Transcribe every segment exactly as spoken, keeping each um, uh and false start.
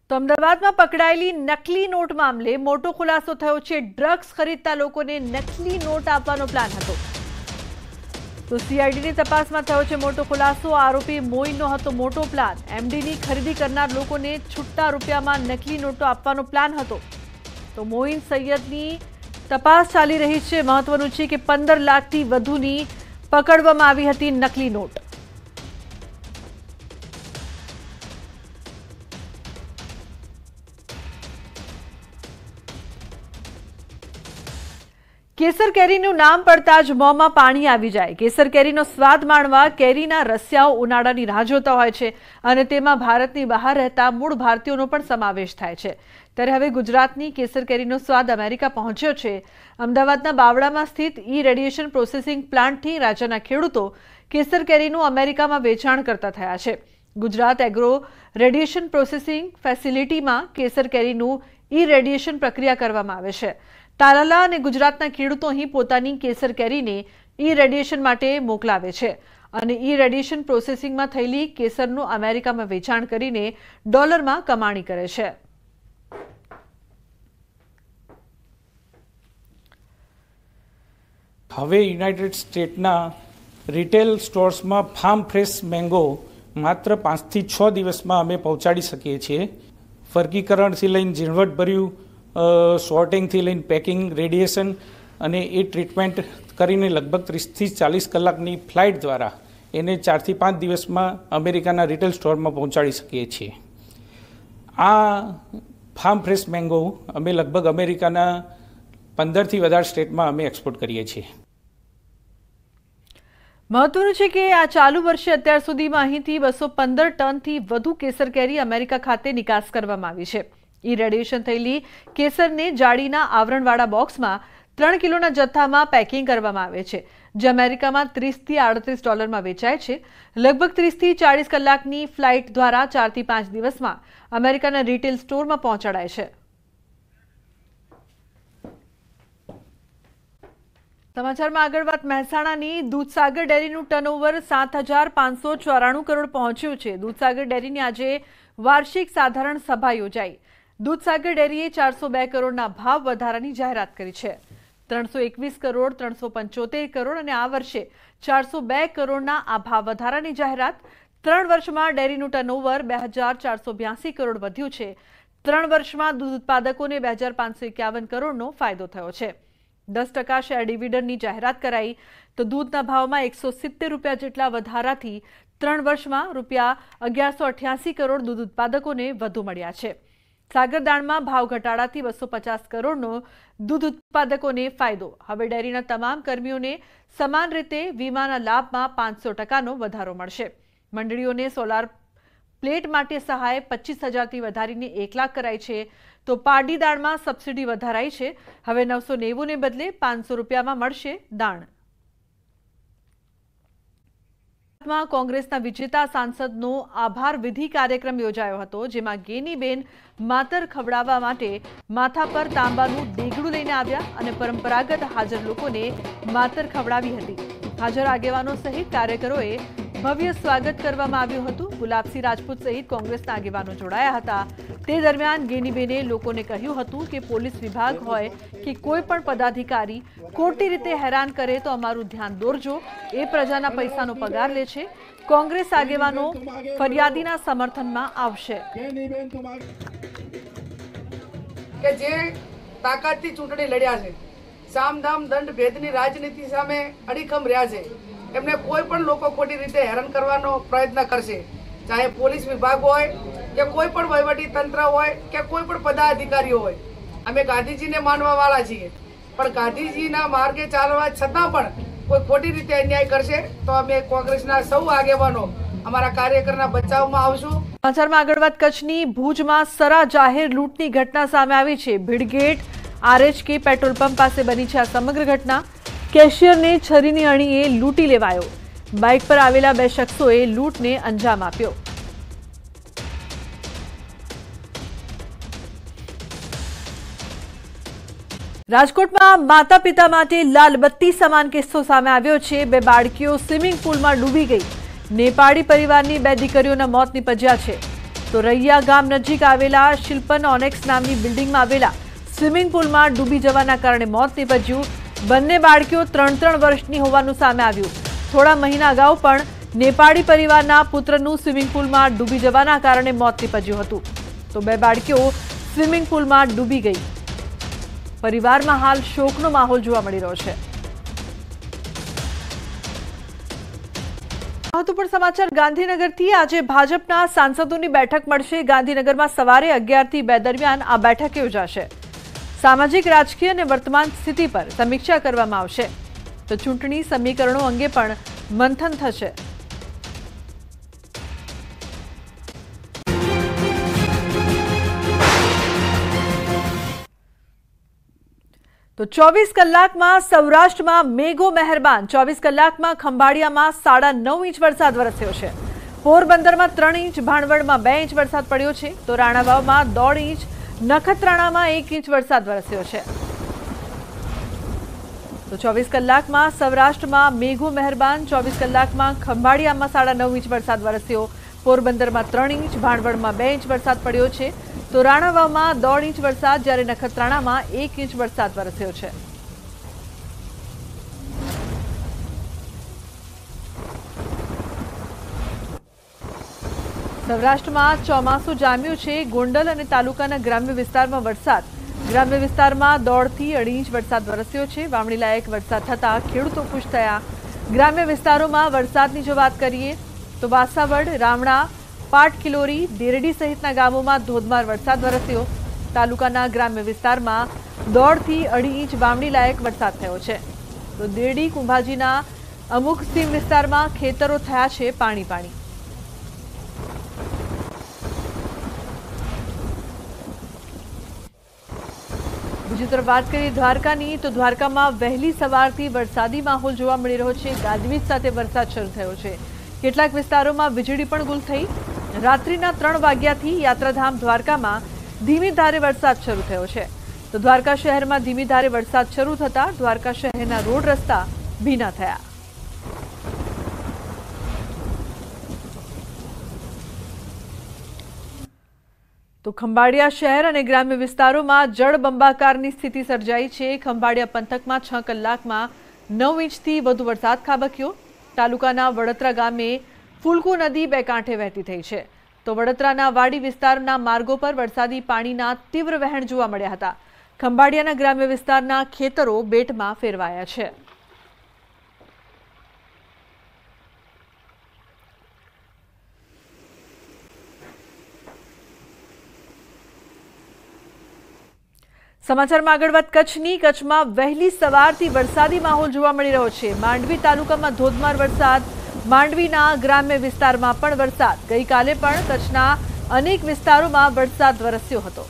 તો અમદાવાદમાં પકડાયેલી નકલી નોટ મામલે મોટો ખુલાસો થયો છે। ડ્રગ્સ ખરીદતા લોકોને નકલી નોટ આપવાનો પ્લાન હતો। તો સીઆઈડીની તપાસમાં થયો છે મોટો ખુલાસો। આરોપી મોઈનનો હતો મોટો પ્લાન। એમડીની ખરીદી કરનાર લોકોને છૂટા રૂપિયામાં નકલી નોટો આપવાનો પ્લાન હતો। તો મોઈન સૈયદની તપાસ ચાલી રહી છે। મહત્વનું છે કે પંદર લાખથી વધુની પકડવામાં આવી હતી નકલી નોટ। કેસર કેરીનું નામ પડતા જ મોંમાં પાણી આવી જાય। કેસર કેરીનો સ્વાદ માણવા કેરીના રસિયાઓ ઉનાળાની રાહ જોતા હોય છે અને તેમાં ભારતની બહાર રહેતા મૂળ ભારતીયોનો પણ સમાવેશ થાય છે। ત્યારે હવે ગુજરાતની કેસર કેરીનો સ્વાદ અમેરિકા પહોંચ્યો છે। અમદાવાદના બાવળામાં સ્થિત ઈ રેડિયેશન પ્રોસેસિંગ પ્લાન્ટથી રાજ્યના ખેડૂતો કેસર કેરીનું અમેરિકામાં વેચાણ કરતા થયા છે। ગુજરાત એગ્રો રેડિયેશન પ્રોસેસિંગ ફેસિલિટીમાં કેસર કેરીનું ઈ રેડિયેશન પ્રક્રિયા કરવામાં આવે છે। તાલાલા અને ગુજરાતના ખેડૂતો અહીં પોતાની કેસર કેરીને ઈ રેડિયેશન માટે મોકલાવે છે અને ઈ રેડિયેશન પ્રોસેસિંગમાં થયેલી કેસરનું અમેરિકામાં વેચાણ કરીને ડોલરમાં કમાણી કરે છે। હવે યુનાઇટેડ સ્ટેટના રિટેલ સ્ટોર્સમાં ફાર્મ ફ્રેશ મેંગો માત્ર પાંચથી છ દિવસમાં અમે પહોંચાડી શકીએ છીએ। વર્ગીકરણથી લઈને ઝીણવટભર્યું સોર્ટિંગથી લઈને પેકિંગ, રેડિયેશન અને એ ટ્રીટમેન્ટ કરીને લગભગ ત્રીસથી ચાલીસ કલાકની ફ્લાઇટ દ્વારા એને ચારથી પાંચ દિવસમાં અમેરિકાના રિટેલ સ્ટોરમાં પહોંચાડી શકીએ છીએ। આ ફાર્મ ફ્રેશ મેંગો અમે લગભગ અમેરિકાના પંદરથી વધારે સ્ટેટમાં અમે એક્સપોર્ટ કરીએ છીએ। મહત્વનું છે કે આ ચાલુ વર્ષે અત્યાર સુધીમાં અહીંથી બસો પંદર ટનથી વધુ કેસર કેરી અમેરિકા ખાતે નિકાસ કરવામાં આવી છે। ઈ રેડિયેશન થયેલી કેસરને જાળીના આવરણવાળા બોક્સમાં ત્રણ કિલોના જથ્થામાં પેકિંગ કરવામાં આવે છે, જે અમેરિકામાં ત્રીસથી આડત્રીસ ડોલરમાં વેચાય છે। લગભગ ત્રીસથી ચાળીસ કલાકની ફ્લાઇટ દ્વારા ચારથી પાંચ દિવસમાં અમેરિકાના રિટેલ સ્ટોરમાં પહોંચાડાય છે। સમાચારમાં આગળ વાત મહેસાણાની દૂધસાગર ડેરીનું ટર્નઓવર સાત હજાર પાંચસો ચોરાણું કરોડ પહોંચ્યું છે। દૂધસાગર ડેરીની આજે વાર્ષિક સાધારણ સભા યોજાઈ। દૂધસાગર ડેરીએ ચારસો બે કરોડના ભાવ વધારાની જાહેરાત કરી છે। ત્રણસો એકવીસ કરોડ, ત્રણસો પંચોતેર કરોડ અને આ વર્ષે ચારસો બે કરોડના આ ભાવ વધારાની જાહેરાત। ત્રણ વર્ષમાં ડેરીનું ટર્નઓવર બે હજાર ચારસો બ્યાસી કરોડ વધ્યું છે। ત્રણ વર્ષમાં દૂધ ઉત્પાદકોને બે હજાર પાંચસો એકાવન કરોડનો ફાયદો થયો છે। દસ ટકા શેર ડિવિડન્ડની જાહેરાત કરાઈ તો દૂધના ભાવમાં એકસો સિત્તેર રૂપિયા જેટલા વધારાથી ત્રણ વર્ષમાં રૂપિયા અગિયારસો અઠ્યાસી કરોડ દૂધ ઉત્પાદકોને વધુ મળ્યા છે। સાગરદાણમાં ભાવ ઘટાડાથી બસો પચાસ કરોડનો દૂધ ઉત્પાદકોને ફાયદો। હવે ડેરીના તમામ કર્મીઓને સમાન રીતે વીમાના લાભમાં પાંચસો ટકાનો વધારો મળશે। મંડળીઓને સોલાર પ્લેટ માટે સહાય પચીસ હજારથી વધારીને એક લાખ કરાઈ છે। તો પારડી દાળમાં સબસિડી વધારાઈ છે। હવે નવસો નેવુંને બદલે પાંચસો રૂપિયામાં મળશે દાણ। કોંગ્રેસના વિજેતા સાંસદનો આભાર વિધિ કાર્યક્રમ યોજાયો હતો, જેમાં ગેનીબેન માતર ખવડાવવા માટે માથા પર તાંબાનું દેગડું લઈને આવ્યા અને પરંપરાગત હાજર લોકોને માતર ખવડાવી હતી। હાજર આગેવાનો સહિત કાર્યકરોએ ભવ્ય સ્વાગત કરવામાં આવ્યું હતું। ગુલાબસિંહ રાજપૂત સહિત કોંગ્રેસના આગેવાનો જોડાયા હતા। તે દરમિયાન ગેનીબેને લોકોને કહ્યું હતું કે પોલીસ વિભાગ હોય કે કોઈ પણ પદાધિકારી ખોટી રીતે હેરાન કરે તો અમારું ધ્યાન દોરજો। એ પ્રજાના પૈસાનો પગાર લે છે। કોંગ્રેસ આગેવાનો ફરિયાદીના સમર્થનમાં આવશે। કે જે તાકાતથી ચૂંટણી લડ્યા છે, સામધામ દંડ ભેદની રાજનીતિ સામે અડીખમ રહ્યા છે, એમને કોઈ પણ લોકો ખોટી રીતે હેરાન કરવાનો પ્રયત્ન કરશે, ચાહે પોલીસ વિભાગ હોય કે કોઈ પણ વહીવટી તંત્ર હોય કે કોઈ પણ પદાધિકારીઓ હોય। અમે ગાંધીજીને માનવા વાળા છીએ, પણ ગાંધીજીના માર્ગે ચાલવા છતાં પણ કોઈ ખોટી રીતે અન્યાય કરશે તો અમે કોંગ્રેસના સૌ આગેવાનો અમારા કાર્યકરના બચાવમાં આવશું। સમાચારમાં આગળ વાત કચ્છની ભુજમાં સરા જાહેર લૂંટની ઘટના સામે આવી છે। ભીડગેટ આરએચકે પેટ્રોલ પંપ પાસે બની છે આ સમગ્ર ઘટના। કેશિયરને છરીની અણીએ લૂંટી લેવાયો। બાઇક પર આવેલા બે શખ્સોએ લૂંટને અંજામ આપ્યો। રાજકોટમાં માતા પિતા માટે લાલબત્તી સમાન કિસ્સો સામે આવ્યો છે। બે બાળકીઓ સ્વિમિંગ પુલમાં ડૂબી ગઈ। નેપાળી પરિવારની બે દીકરીઓના મોત નીપજ્યા છે। તો રૈયા ગામ નજીક આવેલા શિલ્પન ઓનેક્સ નામની બિલ્ડિંગમાં આવેલા સ્વિમિંગ પુલમાં ડૂબી જવાના કારણે મોત નીપજ્યું. બંને બાળકીઓ ત્રણ ત્રણ વર્ષની હોવાનું સામે આવ્યું. થોડા મહિના અગાઉ પણ નેપાળી પરિવારના પુત્રનું સ્વિમિંગ પુલમાં ડૂબી જવાના કારણે મોત નીપજ્યું હતું. તો બે બાળકીઓ સ્વિમિંગ પુલમાં ડૂબી ગઈ. પરિવારમાં હાલ શોકનો માહોલ જોવા મળી રહ્યો છે. મહત્વપૂર્ણ સમાચાર ગાંધીનગરથી. આજે ભાજપના સાંસદોની બેઠક મળશે. ગાંધીનગરમાં સવારે અગિયાર થી બે દરમિયાન આ બેઠક યોજાશે. સામાજિક, રાજકીય અને વર્તમાન સ્થિતિ પર સમીક્ષા કરવામાં આવશે. તો ચૂંટણી સમીકરણો અંગે પણ મંથન થશે. તો ચોવીસ કલાકમાં સૌરાષ્ટ્રમાં મેઘો મહેરબાન. ચોવીસ કલાકમાં ખંભાળિયામાં સાડા નવ ઇંચ વરસાદ વરસ્યો છે. પોરબંદરમાં ત્રણ ઇંચ, ભાણવડમાં બે ઇંચ વરસાદ પડ્યો છે. તો રાણાવાવમાં દોઢ ઇંચ, નખત્રાણામાં એક ઇંચ વરસાદ વરસ્યો છે. તો ચોવીસ કલાકમાં સૌરાષ્ટ્રમાં મેઘો મહેરબાન. ચોવીસ કલાકમાં ખંભાળિયામાં સાડા નવ ઇંચ વરસાદ વરસ્યો. પોરબંદરમાં ત્રણ ઇંચ, ભાણવડમાં બે ઇંચ વરસાદ પડ્યો છે. તો રાણાવાવમાં દોઢ ઇંચ વરસાદ, જ્યારે નખત્રાણામાં એક ઇંચ વરસાદ વરસ્યો છે. સૌરાષ્ટ્રમાં ચોમાસું જામ્યું છે. ગોંડલ અને તાલુકાના ગ્રામ્ય વિસ્તારમાં વરસાદ. ગ્રામ્ય વિસ્તારમાં દોઢથી અઢી ઇંચ વરસાદ વરસ્યો છે. વાવણી લાયક વરસાદ થતાં ખેડૂતો ખુશ થયા. ગ્રામ્ય વિસ્તારોમાં વરસાદની જો વાત કરીએ તો વાસાવડ, રામણા, પાટખિલોરી, દેરડી સહિતના ગામોમાં ધોધમાર વરસાદ વરસ્યો. તાલુકાના ગ્રામ્ય વિસ્તારમાં દોઢથી અઢી ઇંચ વાવણી લાયક વરસાદ થયો છે. તો દેરડી, કુંભાજીના અમુક સીમ વિસ્તારમાં ખેતરો થયા છે પાણી પાણી. બીજી તરફ વાત કરીએ દ્વારકાની, તો દ્વારકામાં વહેલી સવારથી વરસાદી માહોલ જોવા મળી રહ્યો છે. ગાજવીજ સાથે વરસાદ શરૂ થયો છે. કેટલાક વિસ્તારોમાં વીજળી પણ ગુલ થઈ. રાત્રિના ત્રણ વાગ્યાથી યાત્રાધામ દ્વારકામાં ધીમી ધારે વરસાદ શરૂ થયો છે. તો દ્વારકા શહેરમાં ધીમી ધારે વરસાદ શરૂ થતા દ્વારકા શહેરના રોડ રસ્તા ભીના થયા. તો ખંભાળિયા શહેર અને ગ્રામ્ય વિસ્તારોમાં જળબંબાકારની સ્થિતિ સર્જાઈ છે. ખંભાળિયા પંથકમાં છ કલાકમાં નવ ઇંચથી વધુ વરસાદ ખાબક્યો. તાલુકાના વડોદરા ગામે ફૂલકુ નદી બે કાંઠે વહેતી થઈ છે. તો વડોદરાના વાડી વિસ્તારના માર્ગો પર વરસાદી પાણીના તીવ્ર વહેણ જોવા મળ્યા હતા. ખંભાળિયાના ગ્રામ્ય વિસ્તારના ખેતરો બેટમાં ફેરવાયા છે. સમાચારમાં આગળ વાત કચ્છની. કચ્છમાં વહેલી સવારથી વરસાદી માહોલ જોવા મળી રહ્યો છે. માંડવી તાલુકામાં ધોધમાર વરસાદ. માંડવીના ગ્રામ્ય વિસ્તારમાં પણ વરસાદ. ગઈકાલે પણ કચ્છના અનેક વિસ્તારોમાં વરસાદ વરસ્યો હતો.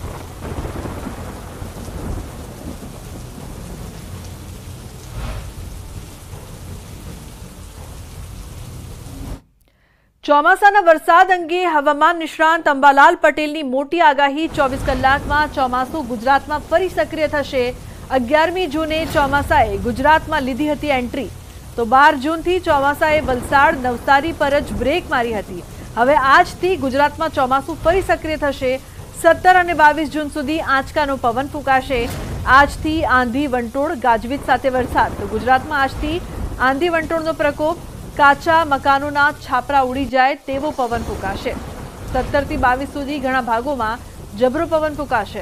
ચોમાસાના વરસાદ અંગે હવામાન નિષ્ણાંત અંબાલાલ પટેલની મોટી આગાહી. ચોવીસ કલાકમાં ચોમાસું ગુજરાતમાં ફરી સક્રિય થશે. અગિયારમી જૂને ચોમાસાએ ગુજરાતમાં લીધી હતી એન્ટ્રી. તો બાર જૂનથી ચોમાસાએ વલસાડ, નવસારી પર જ બ્રેક મારી હતી. હવે આજથી ગુજરાતમાં ચોમાસું ફરી સક્રિય થશે. સત્તર અને બાવીસ જૂન સુધી આંચકાનો પવન ફૂંકાશે. આજથી આંધી, વંટોળ, ગાજવીજ સાથે વરસાદ. તો ગુજરાતમાં આજથી આંધી વંટોળનો પ્રકોપ. કાચા મકાનોના છાપરા ઉડી જાય તેવો પવન ફૂંકાશે. સત્તર થી બાવીસ સુધી ઘણા ભાગોમાં જબરો પવન ફૂંકાશે.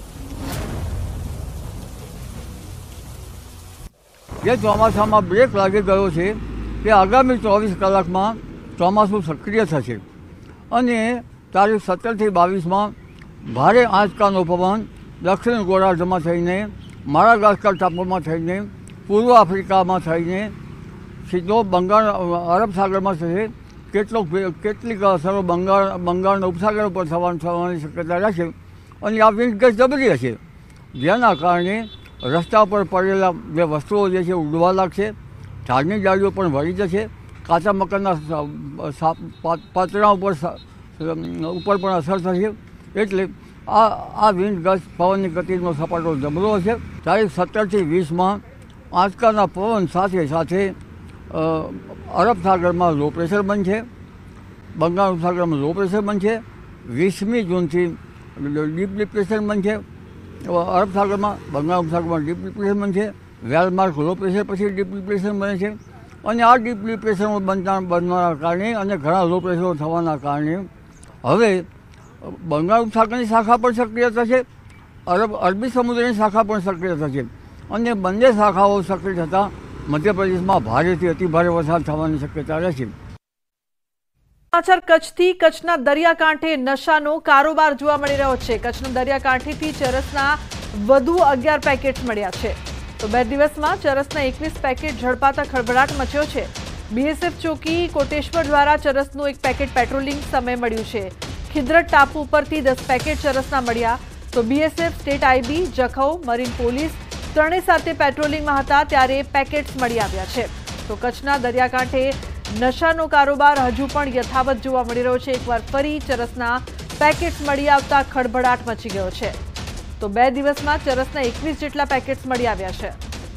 જે ચોમાસામાં બ્રેક લાગી ગયો છે તે આગામી ચોવીસ કલાકમાં ચોમાસું સક્રિય થશે અને તારીખ સત્તરથી બાવીસમાં ભારે આંચકાનો પવન દક્ષિણ ગોળાર્ધમાં થઈને માડાગાસ્કર ટાપુમાં થઈને પૂર્વ આફ્રિકામાં થઈને સીધો બંગાળ અરબ સાગરમાં થશે. કેટલોક કેટલીક અસરો બંગાળ બંગાળના ઉપસાગર ઉપર થવાની થવાની શક્યતા રહેશે અને આ વિન્ડ ગસ્ટ જબરી હશે, જેના કારણે રસ્તા પર પડેલા જે વસ્તુઓ જે છે ઉડવા લાગશે. ઝાડની ડાળીઓ પણ વળી જશે. કાચા મકાનના પાતળા ઉપર ઉપર પણ અસર થશે. એટલે આ આ વિન્ડ ગસ્ટ પવનની ગતિનો સપાટો જબરો હશે. તારીખ સત્તરથી વીસમાં આંચકાના પવન સાથે સાથે અરબ સાગરમાં લો પ્રેશર બનશે, બંગાળ ઉપસાગરમાં લો પ્રેશર બનશે વીસમી જૂનથી ડીપ ડિપ્રેશન બનશે, અરબ સાગરમાં બંગાળ ઉપસાગરમાં ડીપ ડિપ્રેશન બનશે, વેલમાર્ક લો પ્રેશર પછી ડીપ ડિપ્રેશન બને છે અને આ ડીપ ડિપ્રેશન બનતા બનવાના કારણે અને ઘણા લો પ્રેશરો થવાના કારણે હવે બંગાળ ઉપસાગરની શાખા પણ સક્રિય થશે, અરબ અરબી સમુદ્રની શાખા પણ સક્રિય થશે અને બંને શાખાઓ સક્રિય થતાં મધ્યપ્રદેશમાં ભારેથી અતિભારે વરસાદ થવાની શક્યતા રહેશે. સમાચાર કચ્છથી. કચ્છના દરિયાકાંઠે નશાનો કારોબાર જોવા મળી રહ્યો છે. કચ્છના દરિયાકાંઠેથી ચરસના વધુ અગિયાર પેકેટ મળ્યા છે. તો બે દિવસમાં ચરસના એકવીસ પેકેટ ઝડપાતા ખળભળાટ મચ્યો છે. બીએસએફ ચોકી કોટેશ્વર દ્વારા ચરસનું એક પેકેટ પેટ્રોલિંગ સમય મળ્યું છે. ખિદ્રત ટાપુ ઉપરથી દસ પેકેટ ચરસના મળ્યા. તો BSF, state IB, Jakhau, marine police ત્રણેય સાથે પેટ્રોલિંગમાં હતા ત્યારે પેકેટ્સ મળી આવ્યા છે. તો કચ્છના દરિયાકાંઠે નશાનો કારોબાર હજુ પણ યથાવત જોવા મળી રહ્યો છે. એકવાર ફરી ચરસના પેકેટ્સ મળી આવતા ખળભળાટ મચી ગયો છે. તો બે દિવસમાં ચરસના એકવીસ જેટલા પેકેટ્સ મળી આવ્યા છે.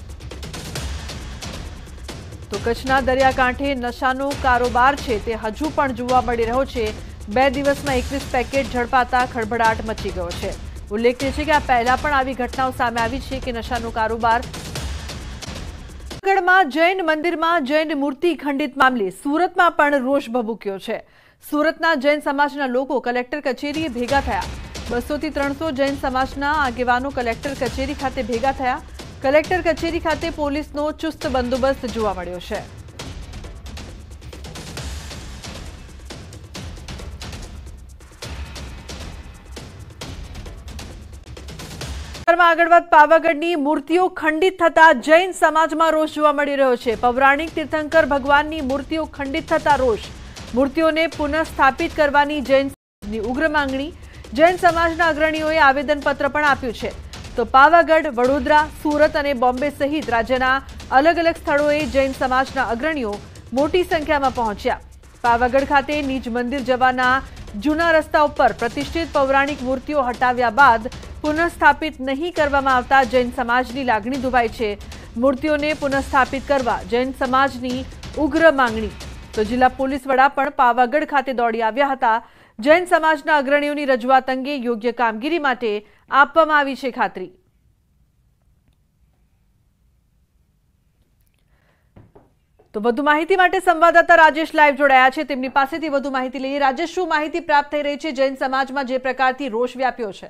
તો કચ્છના દરિયાકાંઠે નશાનો કારોબાર છે તે હજુ પણ જોવા મળી રહ્યો છે. બે દિવસમાં એકવીસ પેકેટ ઝડપાતા ખળભળાટ મચી ગયો છે. ઉલ્લેખનીય છે કે આ પહેલા પણ આવી ઘટનાઓ સામે આવી છે કે નશાનો કારોબાર. જૂનાગઢમાં જૈન મંદિરમાં જૈન મૂર્તિ ખંડિત મામલે સુરતમાં પણ રોષ ભભૂક્યો છે. સુરતના જૈન સમાજના લોકો કલેક્ટર કચેરીએ ભેગા થયા. બસો થી ત્રણસો જૈન સમાજના આગેવાનો કલેક્ટર કચેરી ખાતે ભેગા થયા. કલેક્ટર કચેરી ખાતે પોલીસનો ચુસ્ત બંદોબસ્ત જોવા મળ્યો છે. આગળ વાત પાવાગઢની મૂર્તિઓ ખંડિત થતા જૈન સમાજમાં રોષ જોવા મળી રહ્યો છે. પૌરાણિક તીર્થંકર ભગવાનની મૂર્તિઓ ખંડિત થતા રોષ. મૂર્તિઓને પુનઃસ્થાપિત કરવાની જૈન સમાજની ઉગ્ર માંગણી. જૈન સમાજના અગ્રણીઓએ આવેદનપત્ર પણ આપ્યું છે. તો પાવાગઢ, વડોદરા, સુરત અને બોમ્બે સહિત રાજ્યના અલગ અલગ સ્થળોએ જૈન સમાજના અગ્રણીઓ મોટી સંખ્યામાં પહોંચ્યા. પાવાગઢ ખાતે નિજ મંદિર જવાના જૂના રસ્તા ઉપર પ્રતિષ્ઠિત પૌરાણિક મૂર્તિઓ હટાવ્યા બાદ પુનઃસ્થાપિત નહીં કરવામાં આવતા જૈન સમાજની લાગણી દુભાઈ છે. મૂર્તિઓને પુનઃસ્થાપિત કરવા જૈન સમાજની ઉગ્ર માંગણી. તો જિલ્લા પોલીસ વડા પણ પાવાગઢ ખાતે દોડી આવ્યા હતા. જૈન સમાજના અગ્રણીઓની રજૂઆત અંગે યોગ્ય કામગીરી માટે આપવામાં આવી છે ખાતરી. તો વધુ માહિતી માટે સંવાદદાતા રાજેશ લાઈવ જોડાયા છે. તેમની પાસેથી વધુ માહિતી લઈએ. રાજેશ, શું માહિતી પ્રાપ્ત થઈ રહી છે જૈન સમાજમાં જે પ્રકારથી રોષ વ્યાપ્યો છે?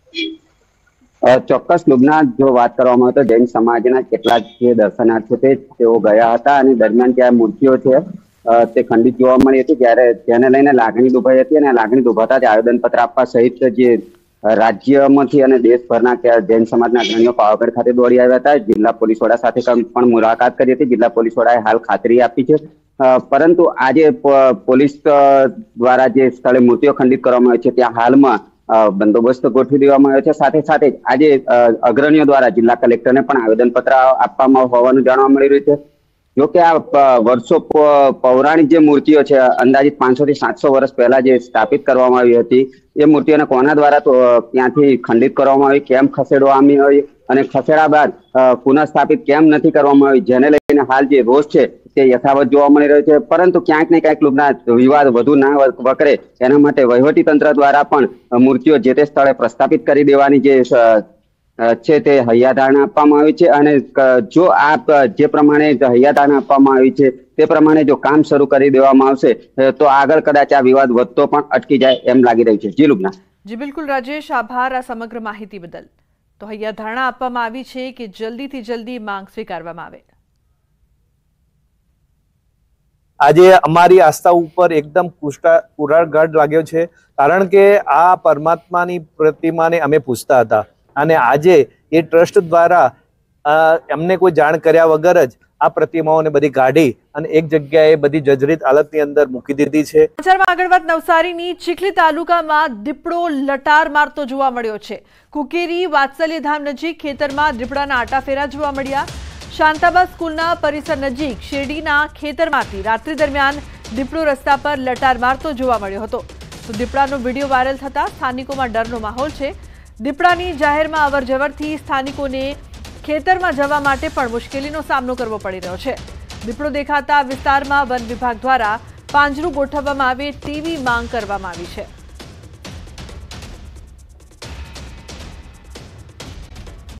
ચોક્કસ લુબના, જો વાત કરવામાં આવે તો જૈન સમાજના કેટલાક જે દર્શનાર્થીઓ છે તેઓ ગયા હતા અને દરમિયાન ત્યાં મૂર્તિઓ છે તે ખંડિત જોવા મળી હતી. ત્યારે તેને લઈને લાગણી દુભાઈ હતી અને લાગણી દુભાતા જ આવેદનપત્ર આપવા સહિત જે રાજ્યમાંથી અને દેશભરના જૈન સમાજના અગ્રણીઓ પાવાગઢ ખાતે દોડી આવ્યા હતા. જિલ્લા પોલીસ વડા સાથે પણ મુલાકાત કરી હતી. જિલ્લા પોલીસ વડાએ હાલ ખાતરી આપી છે. પરંતુ આજે પોલીસ દ્વારા જે સ્થળે મૂર્તિઓ ખંડિત કરવામાં આવી છે ત્યાં હાલમાં બંદોબસ્ત ગોઠવી દેવામાં આવ્યો છે. સાથે સાથે આજે અગ્રણીઓ દ્વારા જિલ્લા કલેક્ટરને પણ આવેદનપત્ર આપવામાં હોવાનું જાણવા મળી રહ્યું છે. જો કે આ વર્ષો પૌરાણિક જે મૂર્તિઓ છે અંદાજિત પાંચસો થી સાતસો વર્ષ પહેલા જે સ્થાપિત કરવામાં આવી હતી એ મૂર્તિઓને કોના દ્વારા તો ત્યાંથી ખંડિત કરવામાં આવી, કેમ ખસેડવામાં આવી અને ખસેડા બાદ પુનઃસ્થાપિત કેમ નથી કરવામાં આવી, જેને લઈને હાલ જે રોષ છે તે યથાવત જોવા મળી રહ્યો છે. પરંતુ ક્યાંક ને ક્યાંક લોકોના વિવાદ વધુ ના વકરે એના માટે વહીવટી તંત્ર દ્વારા પણ મૂર્તિઓ જે તે સ્થળે પ્રસ્થાપિત કરી દેવાની જે છે તે હૈયાધારણા આપવામાં આવી છે. અને જો આ જે પ્રમાણે હૈયાધારણા આપવામાં આવી છે તે પ્રમાણે જો કામ શરૂ કરી દેવામાં આવશે તો આગળ કદાચ આ વિવાદ વધતો પણ અટકી જાય એમ લાગી રહ્યું છે. જી લુબના. જી બિલકુલ રાજેશ, આભાર આ સમગ્ર માહિતી બદલ. તો હૈયાધારણા આપવામાં આવી છે કે જલ્દીથી જલ્દી માંગ સ્વીકારવામાં આવે. આજે અમારી આસ્થા ઉપર એકદમ કુરારગઢ લાગ્યો છે, કારણ કે આ પરમાત્માની પ્રતિમાને અમે પૂછતા હતા અને આજે એ ટ્રસ્ટ દ્વારા એમને કોઈ જાણ કર્યા વગર જ આ પ્રતિમાઓને બધી કાઢી અને એક જગ્યાએ બધી જર્જરિત હાલતની અંદર મૂકી દીધી છે. સમાચારમાં આગળ વાત નવસારીની ચીખલી તાલુકામાં દીપડો લટાર મારતો જોવા મળ્યો છે. કુકેરી વાત્સલ્યધામ નજીક ખેતરમાં દીપડાના આટાફેરા જોવા મળ્યા. શાંતાબા સ્કૂલના પરિસર નજીક શેરડીના ખેતરમાંથી રાત્રિ દરમિયાન દીપડો રસ્તા પર લટાર મારતો જોવા મળ્યો હતો. તો દીપડાનો વિડીયો વાયરલ થતા સ્થાનિકોમાં ડરનો માહોલ છે. દીપડાની જાહેરમાં અવર જવરથી સ્થાનિકોને ખેતરમાં જવા માટે પણ મુશ્કેલીનો સામનો કરવો પડી રહ્યો છે. દીપડો દેખાતા વિસ્તારમાં વન વિભાગ દ્વારા પાંજરું ગોઠવવામાં આવે તેવી માંગ કરવામાં આવી છે.